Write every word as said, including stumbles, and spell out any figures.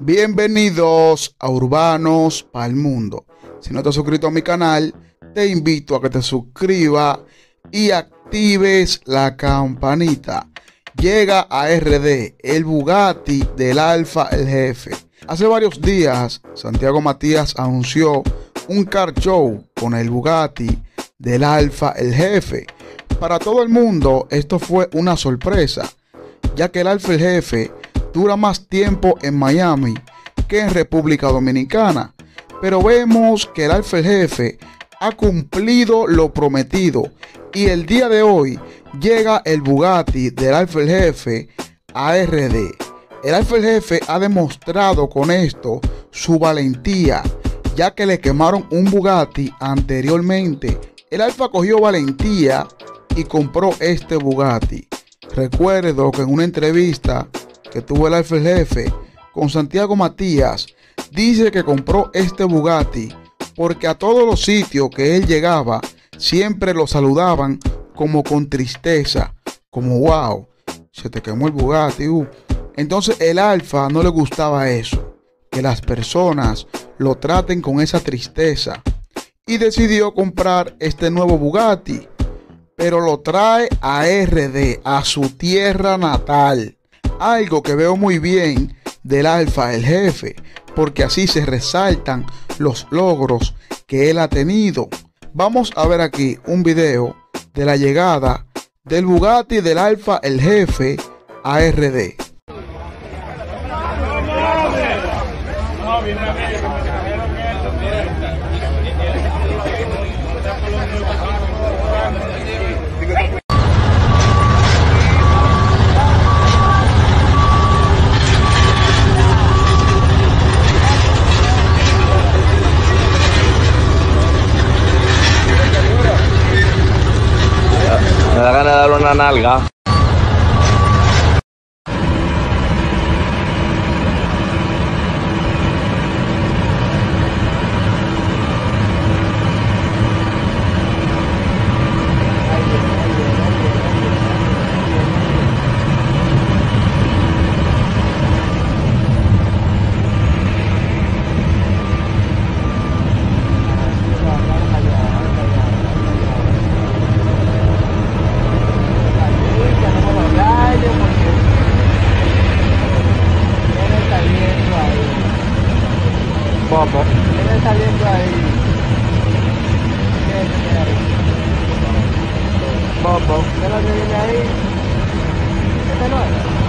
Bienvenidos a Urbanos para el Mundo. Si no te has suscrito a mi canal, te invito a que te suscribas y actives la campanita. Llega a R D el Bugatti del Alfa el Jefe. Hace varios días, Santiago Matías anunció un car show con el Bugatti del Alfa el Jefe. Para todo el mundo esto fue una sorpresa, ya que el Alfa el Jefe dura más tiempo en Miami que en República Dominicana, pero vemos que el Alfa el Jefe ha cumplido lo prometido y el día de hoy llega el Bugatti del Alfa el Jefe a R D. El Alfa el Jefe ha demostrado con esto su valentía, ya que le quemaron un Bugatti anteriormente. El Alfa cogió valentía y compró este Bugatti. Recuerdo que en una entrevista que tuvo el Alfa el Jefe con Santiago Matías, dice que compró este Bugatti porque a todos los sitios que él llegaba siempre lo saludaban como con tristeza, como wow, se te quemó el Bugatti. Uh. Entonces el Alfa no le gustaba eso, que las personas lo traten con esa tristeza, y decidió comprar este nuevo Bugatti, pero lo trae a R D, a su tierra natal. Algo que veo muy bien del Alfa el Jefe, porque así se resaltan los logros que él ha tenido. Vamos a ver aquí un video de la llegada del Bugatti del Alfa el Jefe a R D. Me da ganas de darle una nalga. Popo. ¿Qué está viendo ahí? Popo. ¿Qué es lo que viene ahí? ¿Este no es?